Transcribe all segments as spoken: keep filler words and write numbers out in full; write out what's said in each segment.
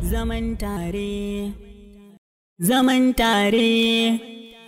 zaman tare, zaman tare.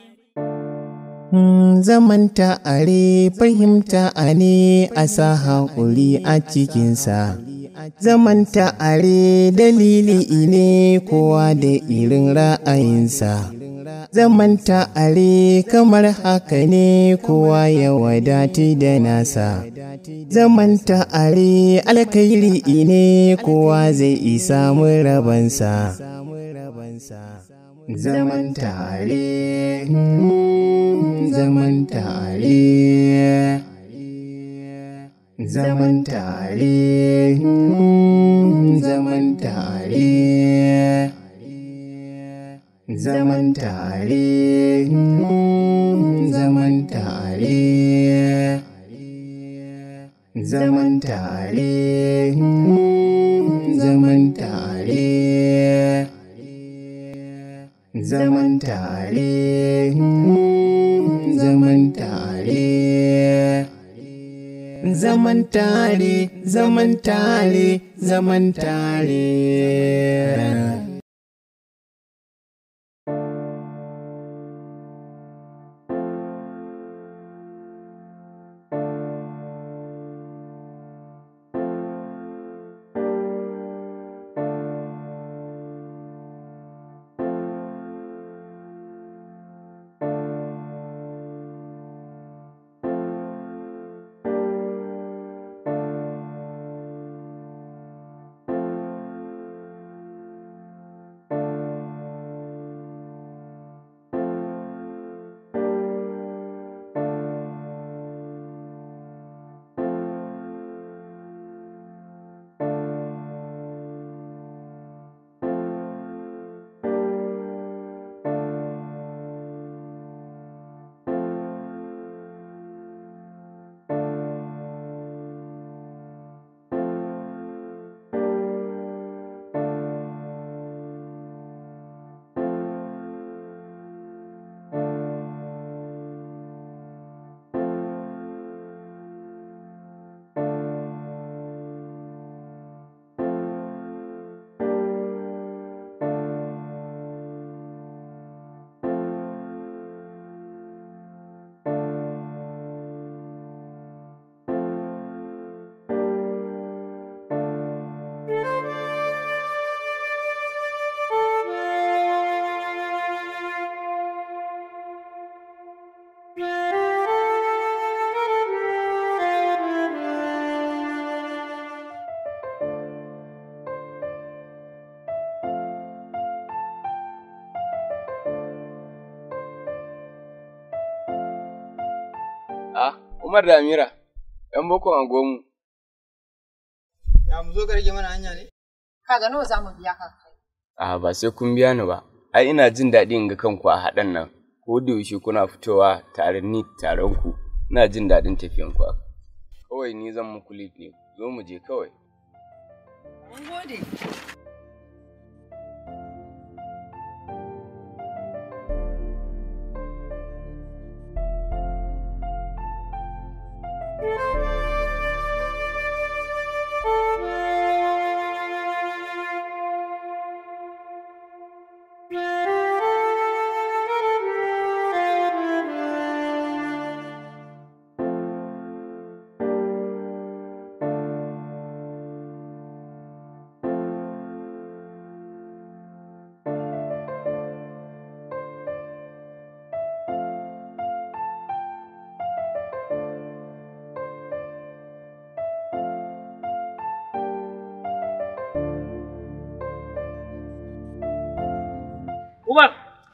Zaman tare fahimta a ne a sa haƙuri a cikinsa. Zaman tare dalili ne kowa da irin ra'ayinsa. Zaman tare kamar haka ne kowa ya wadatu da nasa. Zaman tare alkhairi ne kowa zai samu rabansa. Zaman tare, zaman tare, zaman tare, zaman tare, zaman tare, zaman tare, zaman tare, zaman tare. Zaman tare, zaman tare, zaman tare, zaman tare, zaman tare. Ah, Umar da Amira, ‘yan boko a gomu. Ya mu zo ka rage mana hanya ne? Ka ga nawa za mu biya ka kai? Ah, ba sai kun biya ni ba. Ai ina jin daɗi in ga kanku a haɗan nan. Ko da yaushe kuna fitowa tare ni taron ku. Ina jin daɗin tafiyan ku. Kawai ni zan muku lead ne. Zo mu je kawai. Mun gode. Umar!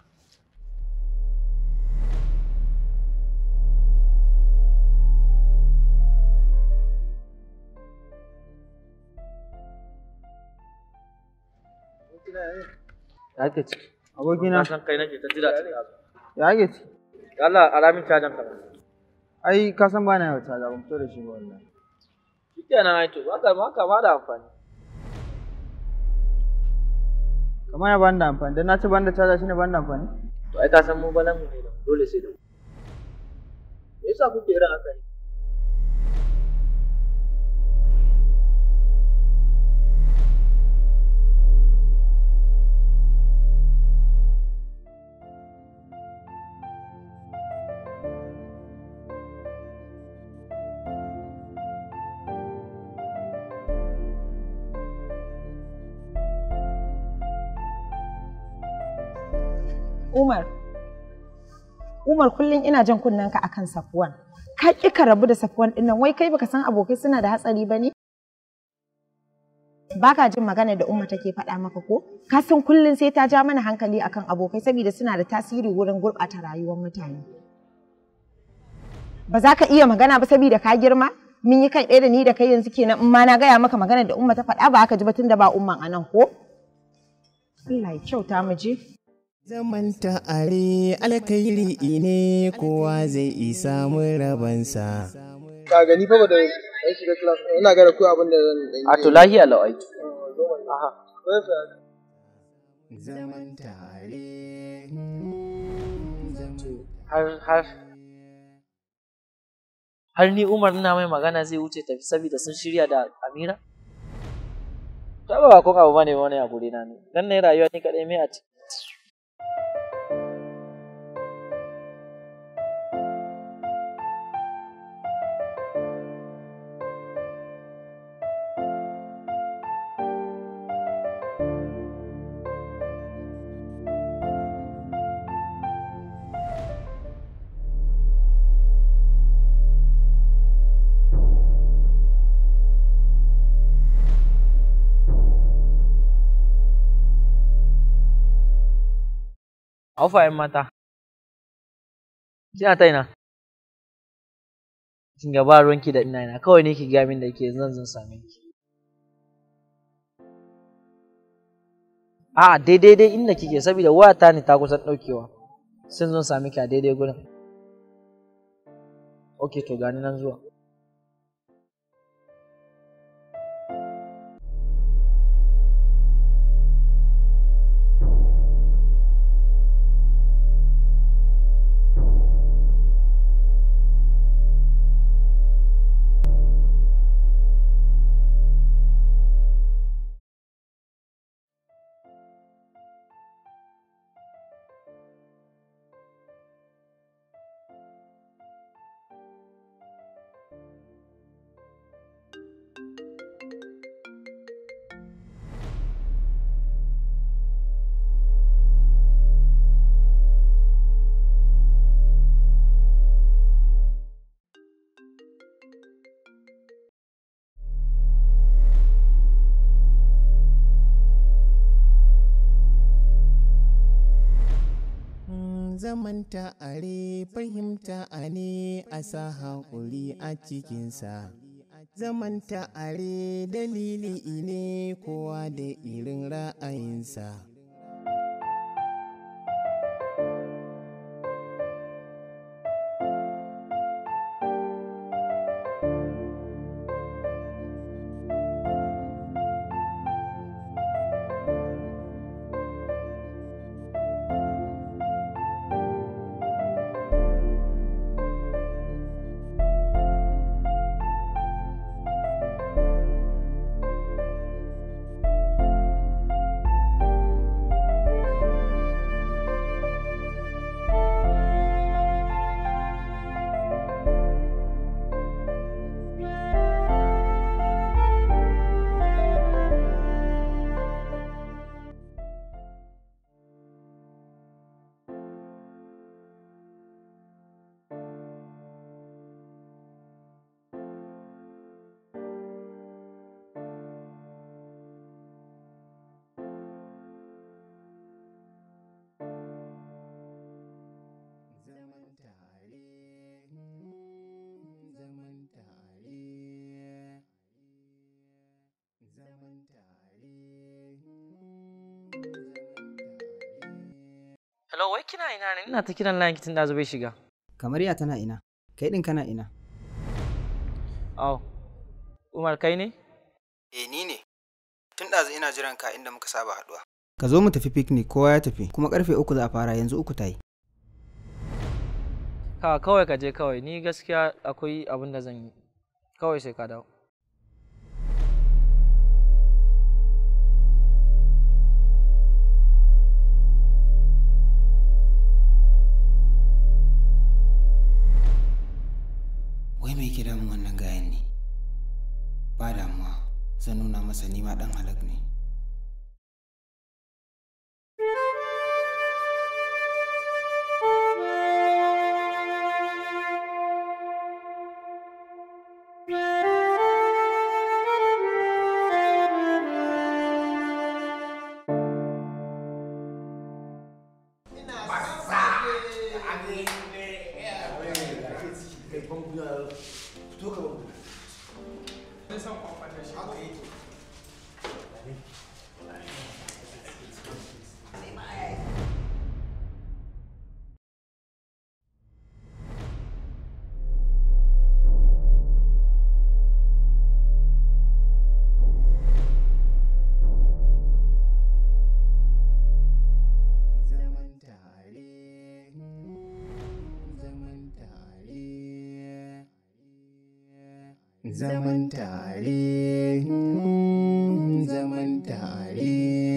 Ya ke ci. Abokina. Na san kai nake ta jira ta yazo. Ya ke ci. Allah alamin cajan ka. Ai ka san ba na yau caja ban fito da shi ba wallahi. Shikenan ai to haka ma ka ba da amfani. Kamar ya bani da amfani dan na ci bani da caja shine bani da amfani. To ai ka san mu balan mu ne dole sai da mu. Me yasa kuke irin haka ne? Umar, Umar kullum ina jan kunnenka akan Safwan. Ka ƙi ka rabu da Safwan ɗin nan, wai kai baka san abokai suna da hatsari ba ne? Baka jin magana da Umma take faɗa maka ko? Ka san kullum sai ta ja mana hankali akan abokai saboda suna da tasiri wurin gurɓata rayuwar mutane. Ba za ka iya magana ba saboda ka girma? Mun yi kai ɗaya da ni da kai yanzu kenan in ma na gaya maka magana da Umma ta faɗa ba aka ji ba tun da ba Umman a nan ko? Allah ya kyauta mu je. Zaman tare alkhairi ne kowa zai isa mun rabansa. Ka gani fa ba da ai shiga class ina ga ku abin da zan yi. A to lahiya lau ai. Aha. Zaman tare. Har har har ni Umar ina mai magana zai wuce tafi saboda sun shirya da Amira? Ta ba kun abu bane wani a guri na ne. Dan ne rayuwa ni kadai mai a ciki. Aufa ‘yan mata, kina ta ina? Kin ga ba ruwanki da ina ina, kawai ne ki gaya min da ke zan zan same ki. A daidai dai inda kike saboda wayata ne ta kusan ɗaukewa, sun zan same ki a daidai gurin. Ok to gani nan zuwa. Zaman tare fahimta ne a sa haƙuri a cikinsa. Zaman tare dalili ne kowa da irin ra'ayinsa. Hello, wai kina ina ne? Ina ta kiran layin kitin da bai shiga. Kamar ya tana ina? Kai din kana ina? Au. Umar kai ne? Eh ni ne. Tun ɗazu ina jiran ka inda muka saba haɗuwa. Ka zo mu tafi picnic, kowa ya tafi, kuma karfe uku za a fara, yanzu uku ta yi. Ka kawai ka je kawai, ni gaskiya akwai abin da zan yi. Kawai sai ka dawo. Wai mai kira mu wannan gayan ne? Ba damuwa, zan nuna masa nima ɗan halak ne. zaman tare, zaman tare.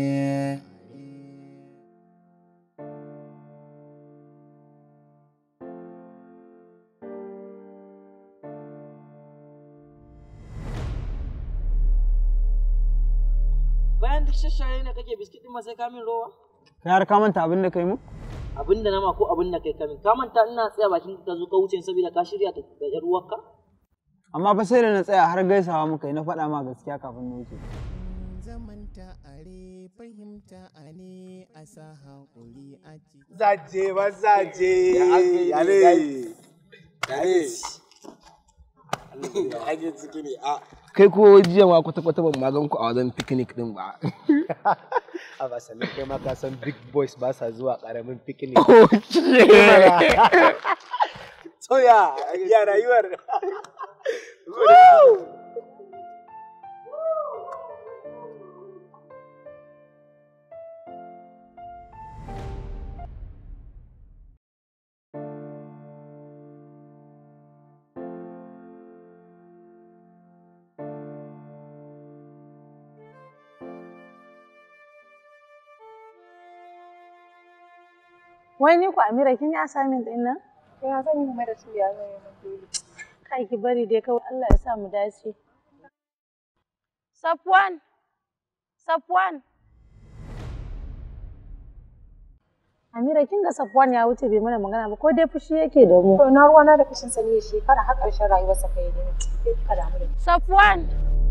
Bayan duk shashare ne kake biskit ɗin ma sai ka min rowa? Kai har ka manta abin da kai mu? Abin da nama ko abin da kai kamin. Ka manta ina tsaya bakin ka zo ka wuce saboda ka shirya da ƴar uwarka? Amma fa sai da na tsaya har gaisawa muka yi na faɗa ma gaskiya kafin na wuce. Zaman tare fahimta a ne a sa haƙuri a ciki. Zaje ba zaje. Yale. Yale. Ake ciki ne a. Kai ko jiya ma kwata-kwata ban magan ku a wajen picnic din ba. A ba sanin kai ma ka san big boys ba sa zuwa karamin picnic. So ya, ya rayuwar. Wai ni ku Amira kin yi assignment din nan? Ya zan yi mara su ya zan yi dole. Kai ki bari dai kawai Allah ya sa mu dace. Safwan. Safwan. Amira kin ga Safwan ya wuce bai mana magana ba ko dai fushi yake da mu. To na ruwana da fushin sani shekara har ƙarshen rayuwarsa kai ne. Sai kika damu da. Safwan.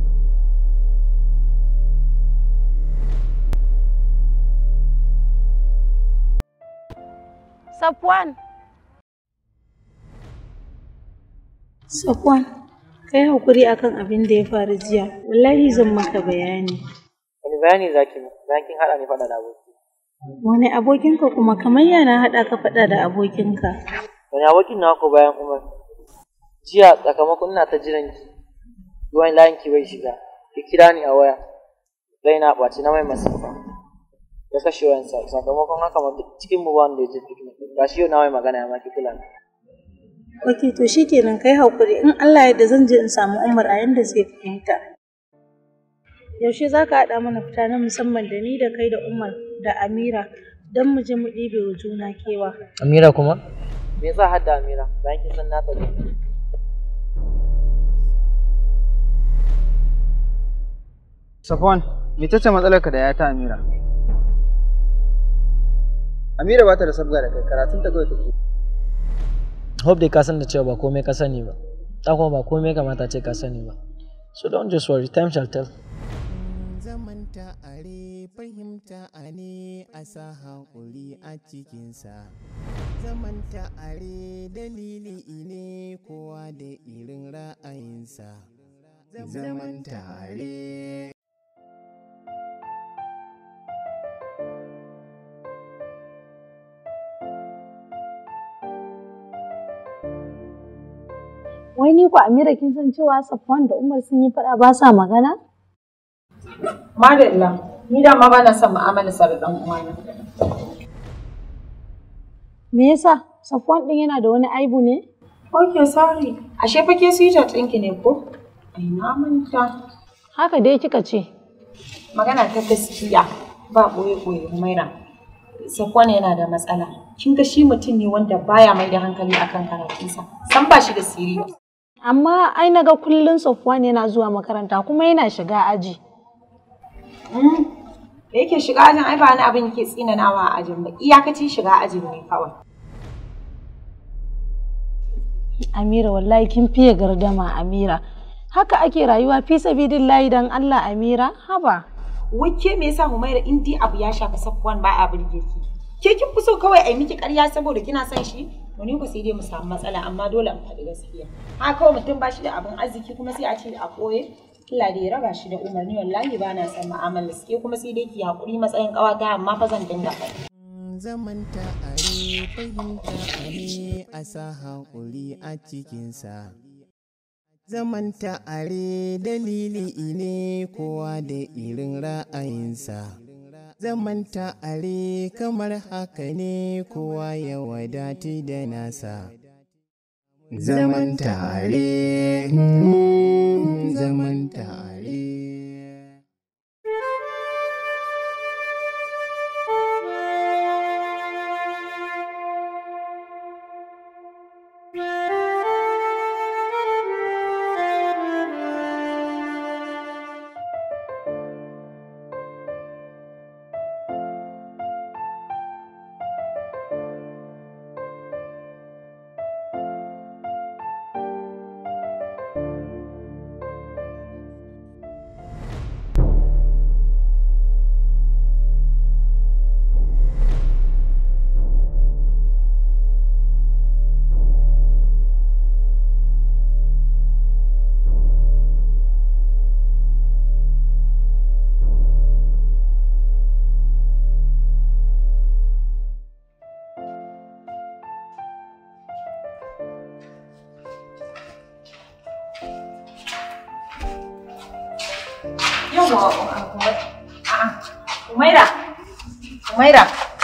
Safwan. Safwan, kai hakuri akan abin da ya faru jiya. Wallahi zan maka bayani. Wani bayani zaki mu? Bayan kin haɗa ni faɗa da aboki. Wani abokinka kuma kamar yana haɗa ka faɗa da abokinka. Wani abokin na ko bayan Umar? Jiya sakamakon ina ta jiran ki. Ruwan layin ki bai shiga. Ki kira ni a waya. Zai na ɓaci na mai masifa. Ya kashe wayansa sakamakon haka ma duk cikin mu ba wanda ya je picnic. Gashi yau na mai magana ya maki kula ni. Ok, to shikenan kai hakuri in Allah ya yarda zan je in samu Umar a yanda zai fahimta. Yaushe za ka haɗa mana fita na musamman da ni da kai da Umar da Amira don mu je mu ɗibe wa juna kewa. Amira kuma? Me yasa hadda Amira? Bayan kin san na tsare. Safwan, mece ce matsalarka da yata Amira? Amira ba ta da sabga da kai, karatun ta kawai take. Hope dai ka san da cewa ba komai ka sani ba. Ta kuma ba komai kamata ce ka sani ba. So don't just worry, time shall tell. Zaman tare fahimta a ne a sa haƙuri a cikinsa. Zaman tare dalili ne kowa da irin ra'ayinsa. Zaman tare. Wai ni ku Amira kin san cewa Safwan da Umar sun yi faɗa ba sa magana? Madalla, ni da ma bana son mu'amala sa da dan uwana. Me yasa? Safwan din yana da wani aibu ne? Okay, sorry. Ashe fa ke sweetheart ɗinki ne ko? Ai na manta. Haka dai kika ce. Magana ta gaskiya ba ɓoye-ɓoye Humaira. Safwan yana da matsala. Kin ga shi mutum ne wanda baya mai da hankali akan karatunsa. San ba shi da siri ba. Amma ai naga kullun Safwan yana zuwa makaranta kuma yana shiga aji. Mm. Da yake shiga ajin ai ba wani abin yake tsinanawa a ajin ba. Iyakacin shiga ajin ne kawai. Amira wallahi kin fiye gardama Amira. Haka ake rayuwa fi sabidillahi dan Allah Amira, haba. Wake me yasa Humaira in dai abu ya shafi Safwan ba a burge ki? Ke kin fi so kawai ai miki ƙarya saboda kina son shi? Wani ku sai dai mu samu matsala amma dole in faɗi gaskiya. Haka kawai mutum ba shi da abin arziki kuma sai a ce a ɓoye. Allah da ya raba shi da umarni wallahi ba na son mu'amala suke kuma sai dai ki haƙuri matsayin ƙawata amma fa zan dinga faɗi. Zaman tare fahimta a ne a sa haƙuri a cikinsa. Zaman tare dalili ne kowa da irin ra'ayinsa. Zaman tare kamar haka ne kowa ya wadatu da nasa. zaman tare, zaman tare. Yawwa, Umaira, Umaira,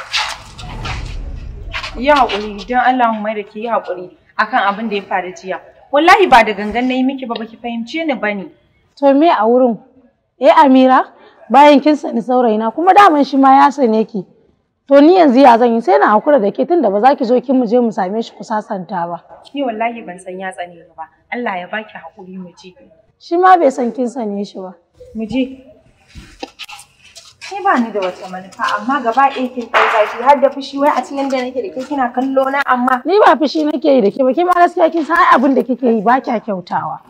yi haƙuri don Allah Umaira ki yi haƙuri akan abin da ya faru jiya. Wallahi ba da gangan na yi miki ba, baki fahimce ni ba ne. To me a wurin? Eh Amira, bayan kin sani saurayina kuma daman shi ma ya sane ki. To ni yanzu ya zan yi sai na hakura da ke tunda ba za ki zo kin mu je mu same shi ku sasanta ba. Ni wallahi ban san ya tsane ni ba. Allah ya baki haƙuri mu je. Shi ma bai san kin sane shi ba. Mu je. Ni ba ni da wata manufa amma gaba ɗaya kin ɗau zafi har da fushi wai a cikin da nake da ke kina kallo na amma. Ni ba fushi nake yi da ke ba, ke ma gaskiya kin san ai abin da kike yi ba kya kyautawa.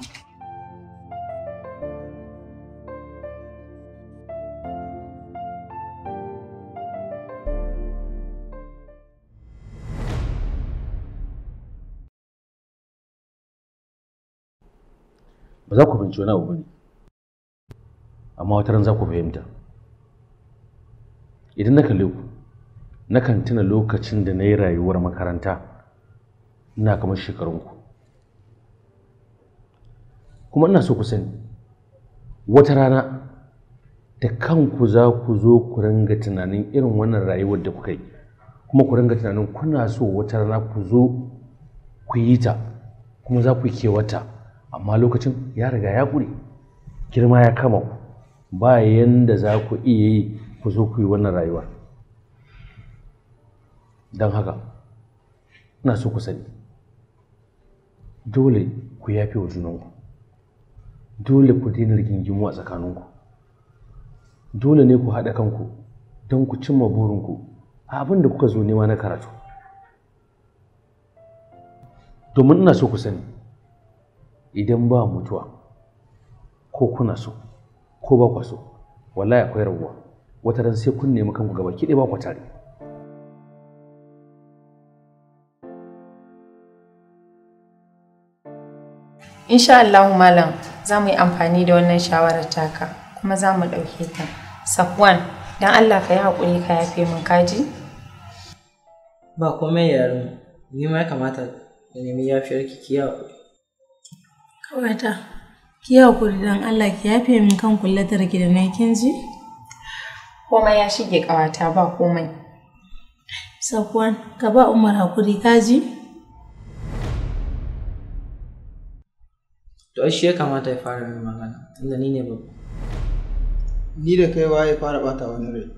Ba za ku fahimci wani abu ba ne, amma wata ran za ku fahimta. Idan na kalle ku, nakan tuna lokacin da na yi rayuwar makaranta ina kamar shekarunku. Kuma ina so ku sani, wata rana da kanku za ku zo ku ringa tunanin irin wannan rayuwar da kuka yi, kuma ku ringa tunanin kuna so wata rana ku zo ku yi ta, kuma za ku yi kewata, amma lokacin ya riga ya ƙure, girma ya kama ku, ba yanda za ku iya yi ku zo ku yi wannan rayuwar. Don haka ina so ku sani, dole ku yafe wa junanku, dole ku daina rigingimu a tsakaninku, dole ne ku haɗa kanku don ku cimma burinku a abin da kuka zo nema na karatu. Domin ina so ku sani, idan ba mutuwa ko kuna so ko ba ku so, wallahi akwai rabuwa. Wata ran sai kun nemi kanku gaba kiɗe ba ku tare. Insha Allah malam za mu yi amfani da wannan shawarar taka kuma za mu ɗauke ta. Safwan, don Allah ka yi haƙuri ka yafe min kaji? Ba komai yaron, ni ma ya kamata da nemi yafiyar ki ki haƙuri. Kawata, ki haƙuri don Allah ki yafe min kan kullatar ki da na kin ji? Komai ya shige ƙawata ba komai. Safwan, ka ba Umar haƙuri kaji? To shi ya kamata ya fara min magana, tunda ni ne babba. Ni da kai waye fara bata wani rai.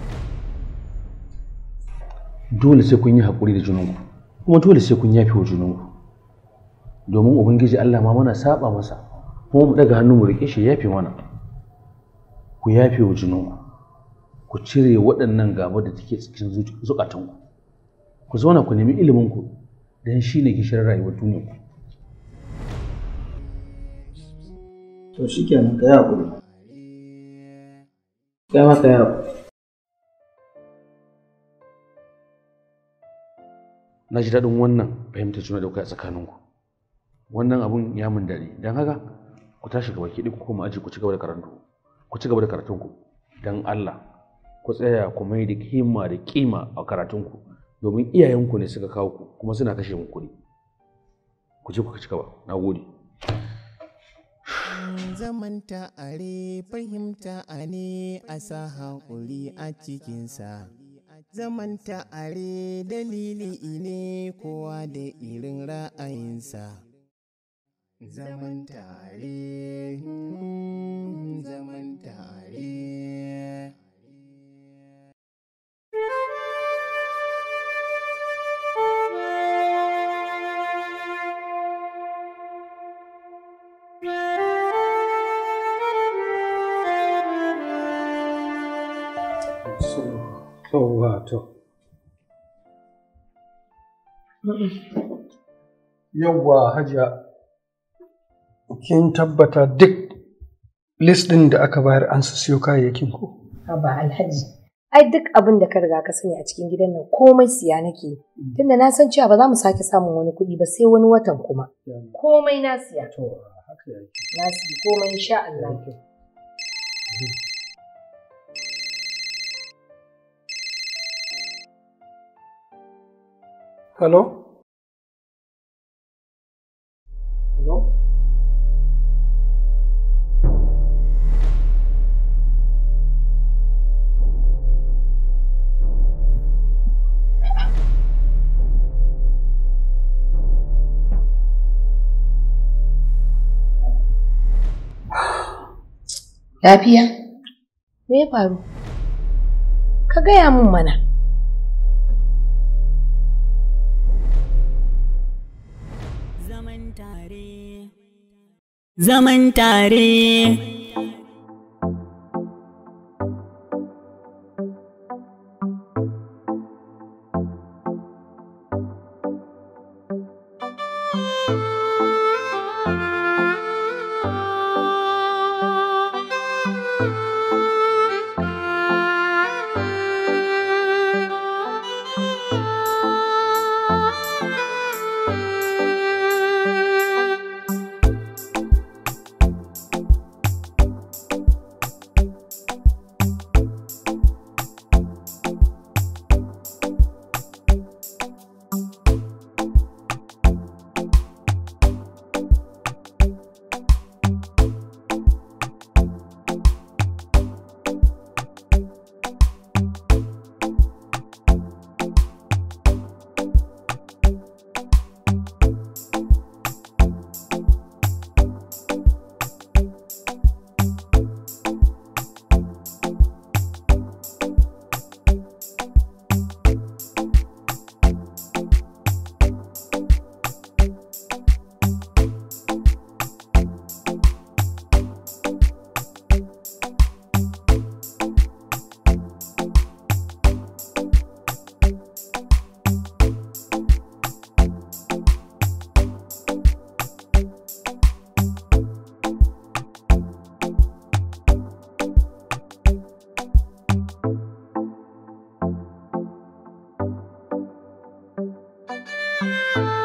Dole sai kun yi haƙuri da junanku, kuma dole sai kun yafe wa junanku. Domin Ubangiji Allah ma mana saba masa, kuma mu daga hannu mu riƙe shi yafe mana. Ku yafe wa junanku, ku cire waɗannan gaba da take cikin zukatanku. Ku zauna ku nemi iliminku, don shi ne gishirin rayuwar duniyarku. To shi kenan ka yi haƙuri. Kai ma ka yi haƙuri. Na ji daɗin wannan fahimtar juna da kuka a tsakaninku. Wannan abun ya mun daɗi. Don haka ku tashi gaba ki ku koma aji ku ci gaba da karatu. Ku ci gaba da karatunku. Don Allah ku tsaya ku mai da himma da kima a karatunku, domin iyayenku ne suka kawo ku kuma suna kashe muku kuɗi. Ku je ku ci gaba. Na gode. Zaman tare fahimta a ne a sa haƙuri a cikinsa. Zaman tare dalili ne kowa da irin ra'ayinsa. Zaman tare, zaman tare. Wato. Yawwa Hajiya, kin tabbata duk list ɗin da aka bayar an su siyo kayayyakin ko? Ba Alhaji, ai duk abin da ka riga ka sani a cikin gidan nan komai siya nake. Tunda na san cewa ba za mu sake samun wani kuɗi ba sai wani watan kuma. Komai na siya. To, haka yake. Na siya komai insha Allah. Hello? Hello? Lafiya? Me ya faru? Ka gaya min mana. Zaman tare. Zaman tare. Thank you.